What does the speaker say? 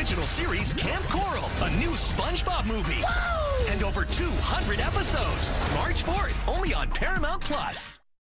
original series Camp Coral, a new SpongeBob movie. Whoa! And over 200 episodes. March 4th, only on Paramount Plus.